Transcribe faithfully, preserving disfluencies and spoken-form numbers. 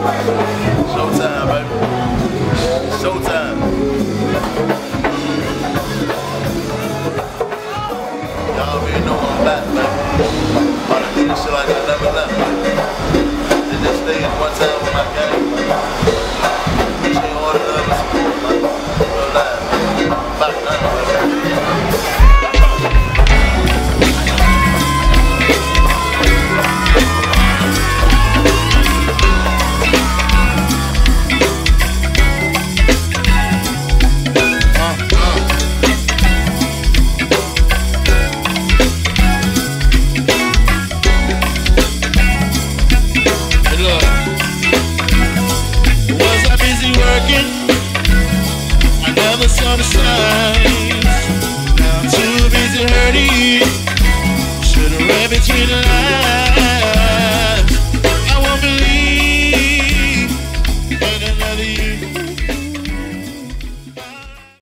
Showtime, baby. Showtime. Y'all already know I'm back, baby. All the good shit like I never left. Did this stage one time with my gang, man. Appreciate all the love and support, man. Real live, man. I'm back now, baby. On the signs, now I'm too busy hurting. Should've read between the lines.